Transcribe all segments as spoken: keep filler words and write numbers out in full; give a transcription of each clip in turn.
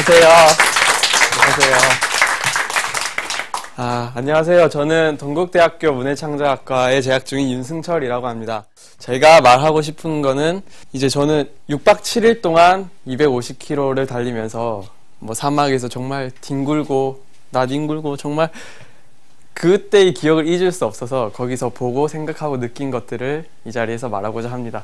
안녕하세요. 안녕하세요. 아, 안녕하세요. 저는 동국대학교 문해창작학과에 재학 중인 윤승철이라고 합니다. 제가 말하고 싶은 거는 이제 저는 육 박 칠 일 동안 이백오십 킬로미터를 달리면서 뭐 사막에서 정말 뒹굴고 나뒹굴고 정말 그때의 기억을 잊을 수 없어서 거기서 보고 생각하고 느낀 것들을 이 자리에서 말하고자 합니다.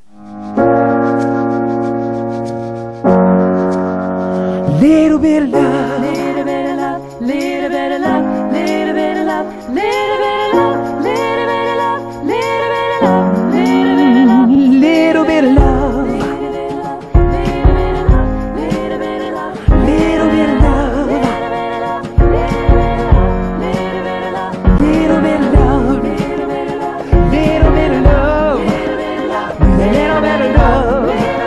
Little bit of love, little bit of love, little bit of love, little bit of love, little bit of love, little bit of love, little bit of love, little bit of love, little bit of love, little bit of love, little bit of love, little bit of love, little bit of love.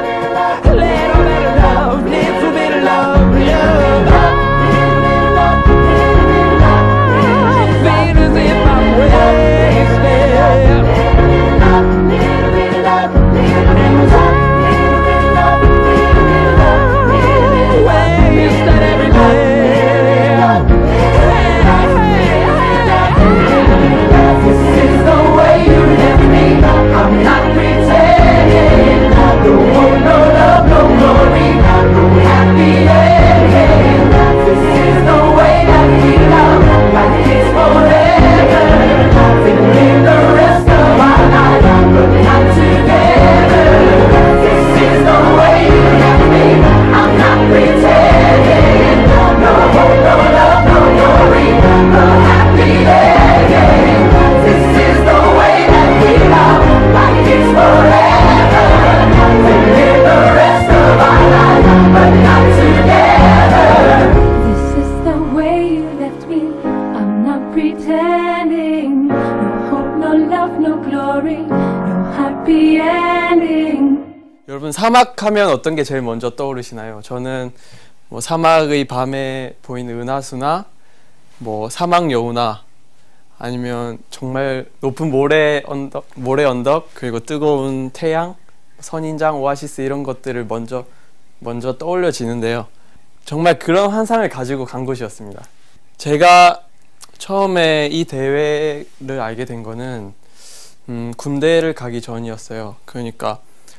여러분, 사막하면 어떤 게 제일 먼저 떠오르시나요? 저는 뭐 사막의 밤에 보이는 은하수나 뭐 사막 여우나 아니면 정말 높은 모래 언덕, 모래 언덕 그리고 뜨거운 태양, 선인장, 오아시스 이런 것들을 먼저 먼저 떠올려지는데요. 정말 그런 환상을 가지고 간 곳이었습니다. 제가 처음에 이 대회를 알게 된 거는 음, 군대를 가기 전이었어요. 그러니까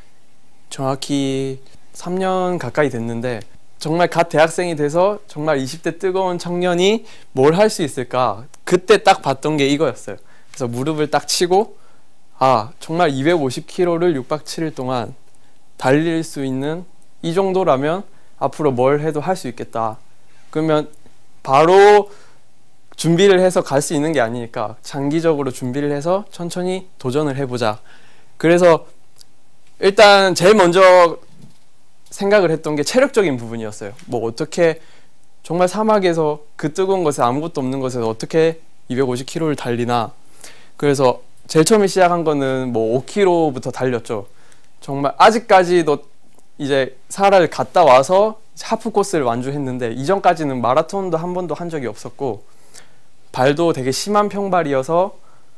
정확히 삼 년 가까이 됐는데 정말 갓 대학생이 돼서 정말 이십 대 뜨거운 청년이 뭘 할 수 있을까, 그때 딱 봤던 게 이거였어요. 그래서 무릎을 딱 치고 아, 정말 이백오십 킬로미터를 육 박 칠 일 동안 달릴 수 있는 이 정도라면 앞으로 뭘 해도 할 수 있겠다. 그러면 바로 준비를 해서 갈 수 있는 게 아니니까 장기적으로 준비를 해서 천천히 도전을 해보자. 그래서 일단 제일 먼저 생각을 했던 게 체력적인 부분이었어요. 뭐 어떻게 정말 사막에서 그 뜨거운 곳에 아무것도 없는 곳에서 어떻게 이백오십 킬로미터를 달리나. 그래서 제일 처음에 시작한 거는 뭐 오 킬로미터부터 달렸죠. 정말 아직까지도 이제 사하라를 갔다 와서 하프 코스를 완주했는데 이전까지는 마라톤도 한 번도 한 적이 없었고 발도 되게 심한 평발이어서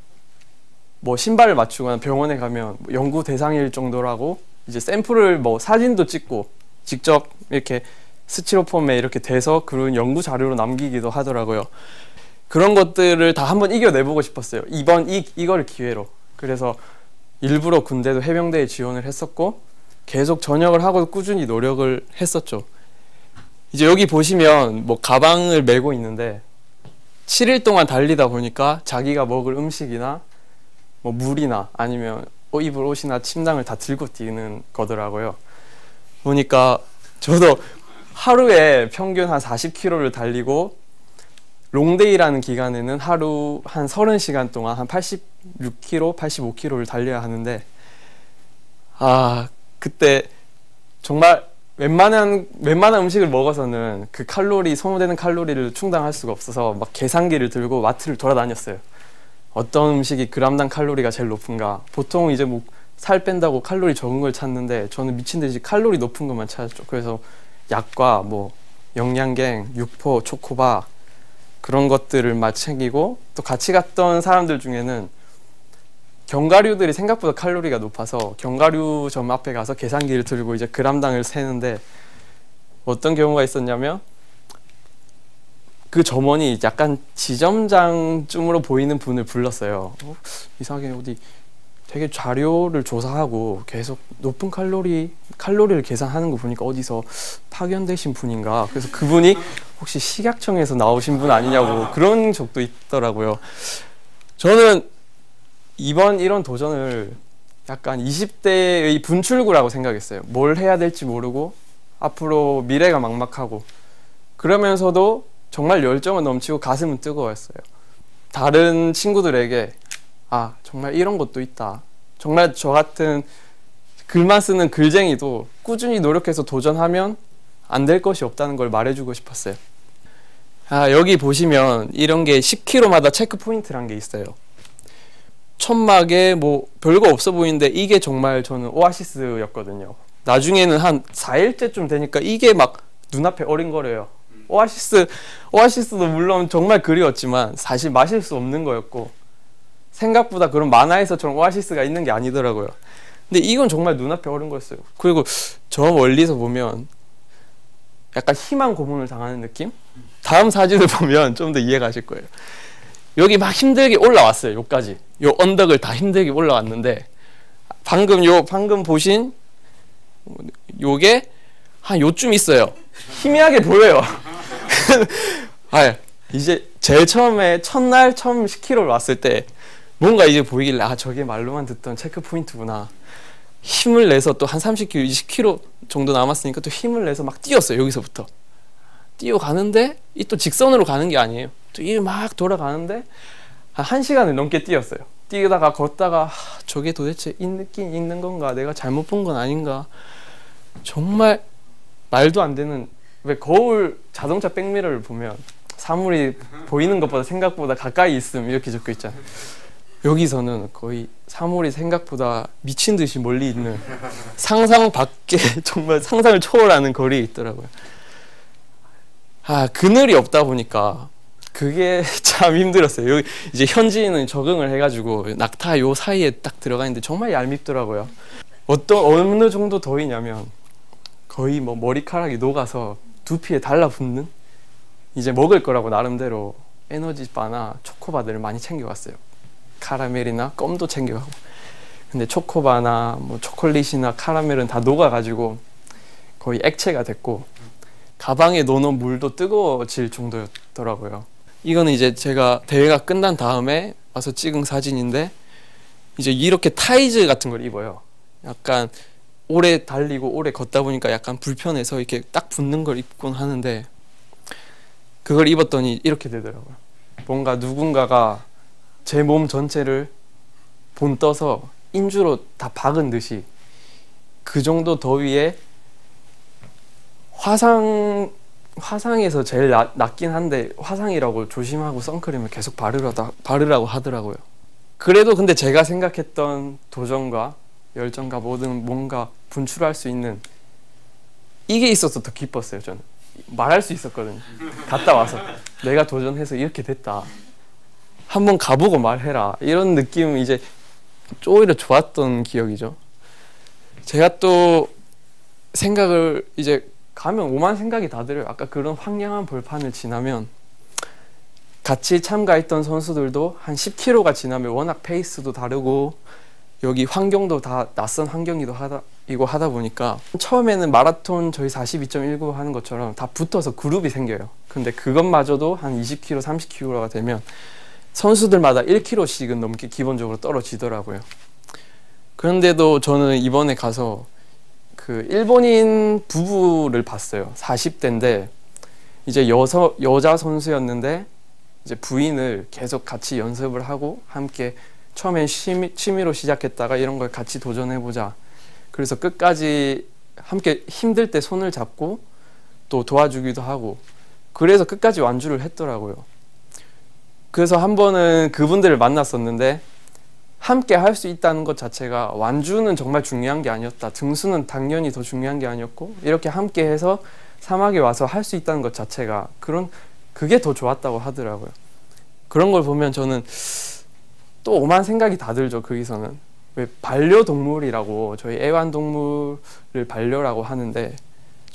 뭐 신발을 맞추거나 병원에 가면 연구 대상일 정도라고 이제 샘플을 뭐 사진도 찍고 직접 이렇게 스티로폼에 이렇게 대서 그런 연구 자료로 남기기도 하더라고요. 그런 것들을 다 한번 이겨내보고 싶었어요. 이번 이, 이거를 기회로. 그래서 일부러 군대도 해병대에 지원을 했었고 계속 전역을 하고 꾸준히 노력을 했었죠. 이제 여기 보시면 뭐 가방을 메고 있는데 칠 일 동안 달리다 보니까 자기가 먹을 음식이나 뭐 물이나 아니면 입을 옷이나 침낭을 다 들고 뛰는 거더라고요. 보니까 저도 하루에 평균 한 사십 킬로미터를 달리고 롱데이라는 기간에는 하루 한 서른 시간 동안 한 팔십육 킬로미터, 팔십오 킬로미터를 달려야 하는데 아, 그때 정말 웬만한 웬만한 음식을 먹어서는 그 칼로리, 소모되는 칼로리를 충당할 수가 없어서 막 계산기를 들고 마트를 돌아다녔어요. 어떤 음식이 그람당 칼로리가 제일 높은가. 보통 이제 뭐 살 뺀다고 칼로리 적은 걸 찾는데 저는 미친 듯이 칼로리 높은 것만 찾았죠. 그래서 약과 뭐 영양갱, 육포, 초코바 그런 것들을 막 챙기고, 또 같이 갔던 사람들 중에는 견과류들이 생각보다 칼로리가 높아서 견과류점 앞에 가서 계산기를 들고 이제 그람당을 세는데 어떤 경우가 있었냐면 그 점원이 약간 지점장쯤으로 보이는 분을 불렀어요. 어? 이상하게 어디 되게 자료를 조사하고 계속 높은 칼로리 칼로리를 계산하는 거 보니까 어디서 파견되신 분인가. 그래서 그분이 혹시 식약청에서 나오신 분 아니냐고 그런 적도 있더라고요. 저는 이번 이런 도전을 약간 이십 대의 분출구라고 생각했어요. 뭘 해야 될지 모르고 앞으로 미래가 막막하고 그러면서도 정말 열정은 넘치고 가슴은 뜨거웠어요. 다른 친구들에게 아 정말 이런 것도 있다. 정말 저 같은 글만 쓰는 글쟁이도 꾸준히 노력해서 도전하면 안 될 것이 없다는 걸 말해주고 싶었어요. 아 여기 보시면 이런 게 십 킬로미터마다 체크 포인트란 게 있어요. 천막에 뭐 별거 없어 보이는데 이게 정말 저는 오아시스였거든요. 나중에는 한 사 일째쯤 되니까 이게 막 눈앞에 어린거려요. 오아시스, 오아시스도 물론 정말 그리웠지만 사실 마실 수 없는 거였고 생각보다 그런 만화에서처럼 오아시스가 있는 게 아니더라고요. 근데 이건 정말 눈앞에 어린 거였어요. 그리고 저 멀리서 보면 약간 희망 고문을 당하는 느낌? 다음 사진을 보면 좀 더 이해가 가실 거예요. 여기 막 힘들게 올라왔어요. 요까지. 요 언덕을 다 힘들게 올라왔는데 방금 요 방금 보신 요게 한 요쯤 있어요. 희미하게 보여요. 아, 이제 제일 처음에 첫날 처음 십 킬로미터를 왔을 때 뭔가 이제 보이길래 아 저게 말로만 듣던 체크 포인트구나. 힘을 내서 또 한 삼십 킬로미터, 이십 킬로미터 정도 남았으니까 또 힘을 내서 막 뛰었어요. 여기서부터 뛰어가는데 이 또 직선으로 가는 게 아니에요. 또 이 막 돌아가는데 한 1시간을 넘게 뛰었어요. 뛰다가 걷다가 아, 저게 도대체 있긴 있는 건가? 내가 잘못 본 건 아닌가? 정말 말도 안 되는. 왜 거울 자동차 백미러를 보면 사물이 보이는 것보다 생각보다 가까이 있음 이렇게 적혀 있잖아요. 여기서는 거의 사물이 생각보다 미친 듯이 멀리 있는 상상 밖에 정말 상상을 초월하는 거리에 있더라고요. 아 그늘이 없다 보니까 그게 참 힘들었어요. 여기 이제 현지인은 적응을 해가지고 낙타 요 사이에 딱 들어가 있는데 정말 얄밉더라고요. 어떤 어느 정도 더위냐면 거의 뭐 머리카락이 녹아서 두피에 달라붙는. 이제 먹을 거라고 나름대로 에너지바나 초코바들을 많이 챙겨갔어요. 카라멜이나 껌도 챙겨가고. 근데 초코바나 뭐 초콜릿이나 카라멜은 다 녹아가지고 거의 액체가 됐고 가방에 넣어놓은 물도 뜨거워질 정도였더라고요. 이거는 이제 제가 대회가 끝난 다음에 와서 찍은 사진인데 이제 이렇게 타이즈 같은 걸 입어요. 약간 오래 달리고 오래 걷다 보니까 약간 불편해서 이렇게 딱 붙는 걸 입곤 하는데 그걸 입었더니 이렇게 되더라고요. 뭔가 누군가가 제 몸 전체를 본떠서 인주로 다 박은 듯이 그 정도 더위에 화상, 화상에서 제일 나, 낫긴 한데 화상이라고 조심하고 선크림을 계속 바르라다, 바르라고 하더라고요. 그래도 근데 제가 생각했던 도전과 열정과 모든 뭔가 분출할 수 있는 이게 있어서 더 기뻤어요. 저는 말할 수 있었거든요. 갔다 와서 내가 도전해서 이렇게 됐다. 한번 가보고 말해라. 이런 느낌 이제 오히려 좋았던 기억이죠. 제가 또 생각을 이제 가면 오만 생각이 다 들어요. 아까 그런 황량한 벌판을 지나면 같이 참가했던 선수들도 한 십 킬로미터가 지나면 워낙 페이스도 다르고 여기 환경도 다 낯선 환경이고 하다, 이고 하다 보니까 처음에는 마라톤 저희 사십이 점 일구 하는 것처럼 다 붙어서 그룹이 생겨요. 근데 그것마저도 한 이십 킬로미터, 삼십 킬로미터가 되면 선수들마다 일 킬로미터씩은 넘게 기본적으로 떨어지더라고요. 그런데도 저는 이번에 가서 그 일본인 부부를 봤어요. 사십 대인데 이제 여서, 여자 선수였는데 이제 부인을 계속 같이 연습을 하고 함께 처음엔 취미, 취미로 시작했다가 이런 걸 같이 도전해보자. 그래서 끝까지 함께 힘들 때 손을 잡고 또 도와주기도 하고 그래서 끝까지 완주를 했더라고요. 그래서 한 번은 그분들을 만났었는데 함께 할 수 있다는 것 자체가 완주는 정말 중요한 게 아니었다. 등수는 당연히 더 중요한 게 아니었고 이렇게 함께 해서 사막에 와서 할 수 있다는 것 자체가 그런 그게 더 좋았다고 하더라고요. 그런 걸 보면 저는 또 오만 생각이 다 들죠. 거기서는 왜 반려동물이라고 저희 애완동물을 반려라고 하는데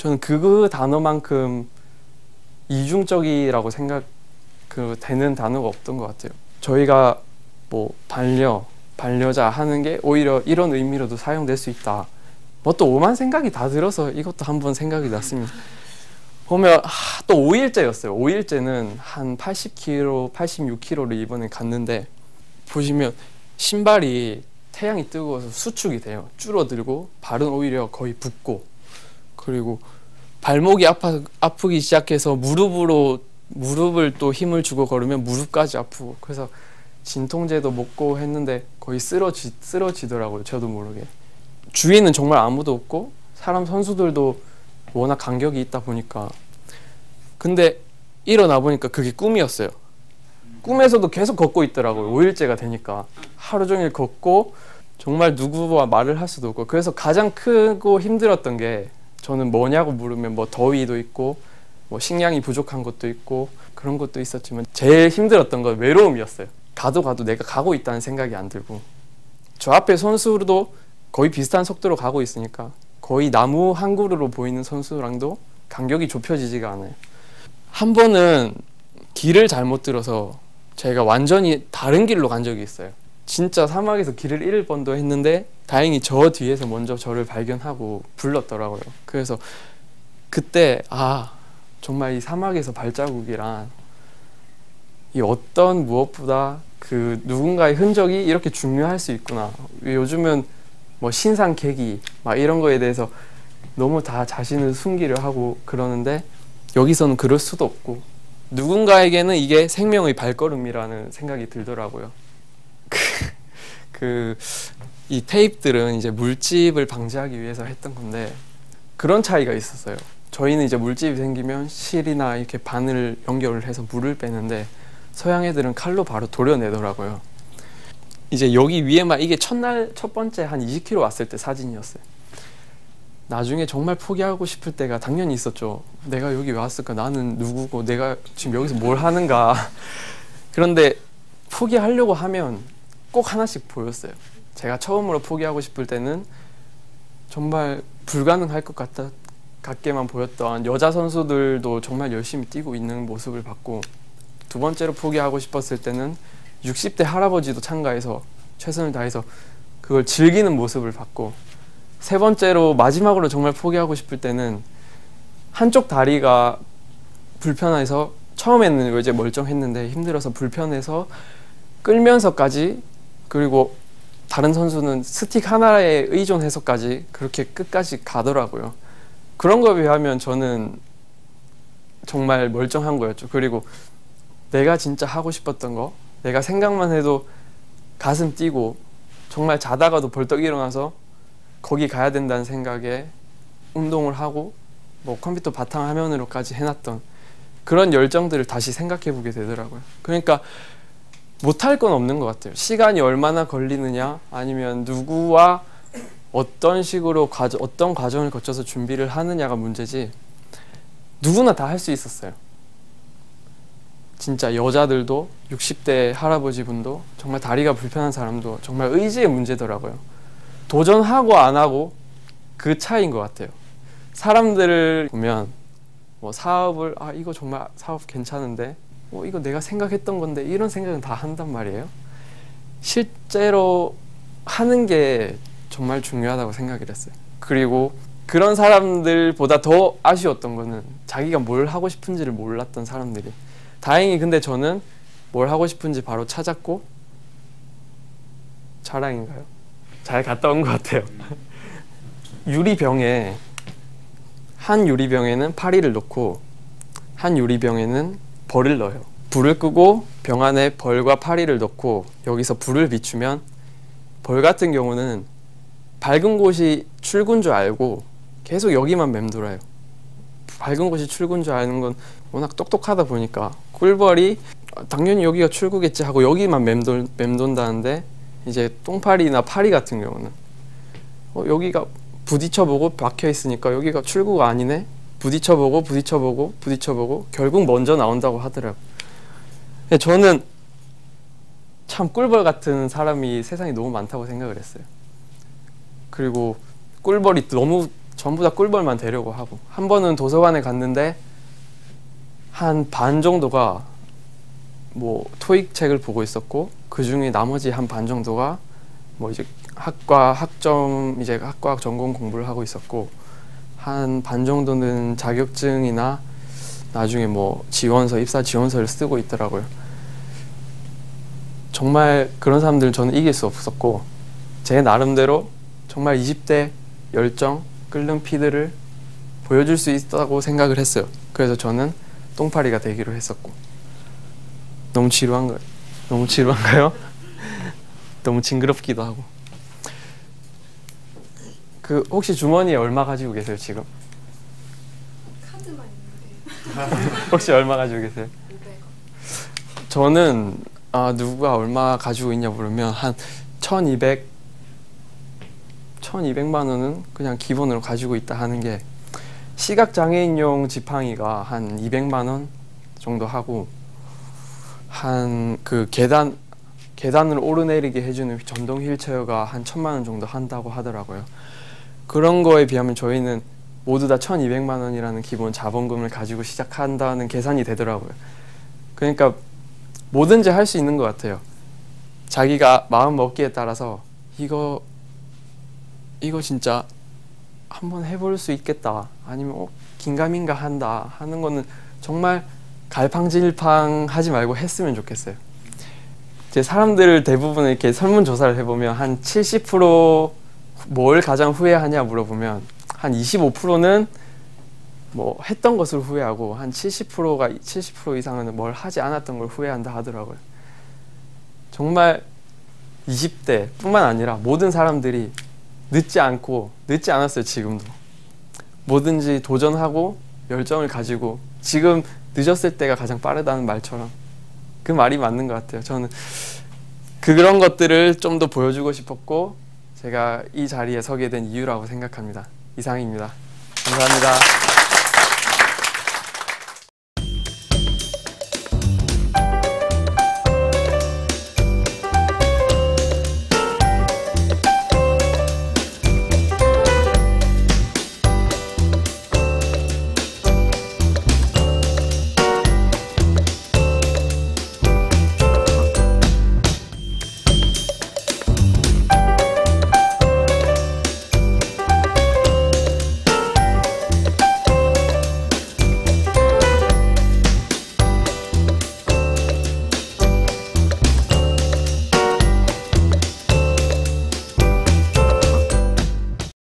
저는 그 단어만큼 이중적이라고 생각 그 되는 단어가 없던 것 같아요. 저희가 뭐 반려, 반려자 하는 게 오히려 이런 의미로도 사용될 수 있다. 뭐 또 오만 생각이 다 들어서 이것도 한번 생각이 났습니다. 보면 하, 또 오 일째였어요. 오 일째는 한 팔십 킬로그램, 팔십육 킬로그램를 이번에 갔는데 보시면 신발이 태양이 뜨거워서 수축이 돼요. 줄어들고 발은 오히려 거의 붓고, 그리고 발목이 아파, 아프기 시작해서 무릎으로 무릎을 또 힘을 주고 걸으면 무릎까지 아프고, 그래서 진통제도 먹고 했는데 거의 쓰러지, 쓰러지더라고요. 저도 모르게. 주위에는 정말 아무도 없고 사람 선수들도 워낙 간격이 있다 보니까. 근데 일어나 보니까 그게 꿈이었어요. 꿈에서도 계속 걷고 있더라고요. 오 일째가 되니까 하루 종일 걷고 정말 누구와 말을 할 수도 없고. 그래서 가장 크고 힘들었던 게, 저는 뭐냐고 물으면 뭐 더위도 있고 뭐 식량이 부족한 것도 있고 그런 것도 있었지만 제일 힘들었던 건 외로움이었어요. 가도 가도 내가 가고 있다는 생각이 안 들고, 저 앞에 선수도 거의 비슷한 속도로 가고 있으니까 거의 나무 한 그루로 보이는 선수랑도 간격이 좁혀지지가 않아요. 한 번은 길을 잘못 들어서 제가 완전히 다른 길로 간 적이 있어요. 진짜 사막에서 길을 잃을 뻔도 했는데 다행히 저 뒤에서 먼저 저를 발견하고 불렀더라고요. 그래서 그때 아, 정말 이 사막에서 발자국이란 이 어떤 무엇보다 그 누군가의 흔적이 이렇게 중요할 수 있구나. 요즘은 뭐 신상 계기 막 이런 거에 대해서 너무 다 자신을 숨기려 하고 그러는데, 여기서는 그럴 수도 없고 누군가에게는 이게 생명의 발걸음이라는 생각이 들더라고요. 그 이 테이프들은 이제 물집을 방지하기 위해서 했던 건데 그런 차이가 있었어요. 저희는 이제 물집이 생기면 실이나 이렇게 바늘 연결을 해서 물을 빼는데 서양 애들은 칼로 바로 도려내더라고요. 이제 여기 위에만, 이게 첫날 첫 번째 한 이십 킬로미터 왔을 때 사진이었어요. 나중에 정말 포기하고 싶을 때가 당연히 있었죠. 내가 여기 왜 왔을까? 나는 누구고 내가 지금 여기서 뭘 하는가? 그런데 포기하려고 하면 꼭 하나씩 보였어요. 제가 처음으로 포기하고 싶을 때는 정말 불가능할 것 같다, 같게만 보였던 여자 선수들도 정말 열심히 뛰고 있는 모습을 봤고, 두 번째로 포기하고 싶었을 때는 육십 대 할아버지도 참가해서 최선을 다해서 그걸 즐기는 모습을 봤고, 세 번째로 마지막으로 정말 포기하고 싶을 때는 한쪽 다리가 불편해서, 처음에는 이제 멀쩡했는데 힘들어서 불편해서 끌면서까지, 그리고 다른 선수는 스틱 하나에 의존해서까지 그렇게 끝까지 가더라고요. 그런 거에 비하면 저는 정말 멀쩡한 거였죠. 그리고 내가 진짜 하고 싶었던 거, 내가 생각만 해도 가슴 뛰고 정말 자다가도 벌떡 일어나서 거기 가야 된다는 생각에 운동을 하고 뭐 컴퓨터 바탕화면으로까지 해놨던 그런 열정들을 다시 생각해 보게 되더라고요. 그러니까 못할 건 없는 것 같아요. 시간이 얼마나 걸리느냐, 아니면 누구와 어떤 식으로 과정, 어떤 과정을 거쳐서 준비를 하느냐가 문제지, 누구나 다 할 수 있었어요. 진짜 여자들도, 육십 대 할아버지 분도, 정말 다리가 불편한 사람도 정말 의지의 문제더라고요. 도전하고 안 하고 그 차이인 것 같아요. 사람들을 보면 뭐 사업을, 아 이거 정말 사업 괜찮은데, 어 이거 내가 생각했던 건데, 이런 생각은 다 한단 말이에요. 실제로 하는 게 정말 중요하다고 생각을 했어요. 그리고 그런 사람들보다 더 아쉬웠던 거는 자기가 뭘 하고 싶은지를 몰랐던 사람들이. 다행히 근데 저는 뭘 하고 싶은지 바로 찾았고, 자랑인가요? 잘 갔다 온 것 같아요. 유리병에, 한 유리병에는 파리를 넣고 한 유리병에는 벌을 넣어요. 불을 끄고 병 안에 벌과 파리를 넣고 여기서 불을 비추면, 벌 같은 경우는 밝은 곳이 출구인 줄 알고 계속 여기만 맴돌아요. 밝은 곳이 출구인 줄 아는 건 워낙 똑똑하다 보니까 꿀벌이 당연히 여기가 출구겠지 하고 여기만 맴돌, 맴돈다는데, 이제 똥파리나 파리 같은 경우는 어, 여기가 부딪혀보고 박혀있으니까 여기가 출구가 아니네? 부딪혀보고 부딪혀보고 부딪혀보고 결국 먼저 나온다고 하더라고요. 저는 참 꿀벌 같은 사람이 세상에 너무 많다고 생각을 했어요. 그리고 꿀벌이 너무 전부 다 꿀벌만 되려고 하고, 한 번은 도서관에 갔는데 한 반 정도가 뭐 토익 책을 보고 있었고, 그 중에 나머지 한 반 정도가 뭐 이제 학과 학점 이제 학과학 전공 공부를 하고 있었고, 한 반 정도는 자격증이나 나중에 뭐 지원서 입사 지원서를 쓰고 있더라고요. 정말 그런 사람들은 저는 이길 수 없었고, 제 나름대로 정말 이십 대 열정 끓는 피드를 보여줄 수 있다고 생각을 했어요. 그래서 저는 똥파리가 되기로 했었고. 너무 지루한가요? 너무 지루한가요? 너무 징그럽기도 하고. 그 혹시 주머니에 얼마 가지고 계세요 지금? 카드만 있는데. 혹시 얼마 가지고 계세요? 오백 원. 저는 아, 누가 얼마 가지고 있냐 물으면 한 천이백, 천이백만 원은 그냥 기본으로 가지고 있다 하는 게, 시각장애인용 지팡이가 한 이백만 원 정도 하고, 한 그 계단 계단을 오르내리게 해주는 전동 휠체어가 한 천만 원 정도 한다고 하더라고요. 그런 거에 비하면 저희는 모두 다 천이백만 원이라는 기본 자본금을 가지고 시작한다는 계산이 되더라고요. 그러니까 뭐든지 할 수 있는 것 같아요. 자기가 마음 먹기에 따라서 이거 이거 진짜 한번 해볼 수 있겠다, 아니면 어, 긴가민가 한다 하는 거는 정말 갈팡질팡 하지 말고 했으면 좋겠어요. 이제 사람들 대부분 이렇게 설문조사를 해보면 한 칠십 퍼센트 뭘 가장 후회하냐 물어보면 한 이십오 퍼센트는 뭐 했던 것을 후회하고, 한 칠십 퍼센트가 칠십 퍼센트 이상은 뭘 하지 않았던 걸 후회한다 하더라고요. 정말 이십 대 뿐만 아니라 모든 사람들이 늦지 않고, 늦지 않았어요. 지금도 뭐든지 도전하고 열정을 가지고, 지금 늦었을 때가 가장 빠르다는 말처럼 그 말이 맞는 것 같아요. 저는 그런 것들을 좀 더 보여주고 싶었고, 제가 이 자리에 서게 된 이유라고 생각합니다. 이상입니다. 감사합니다.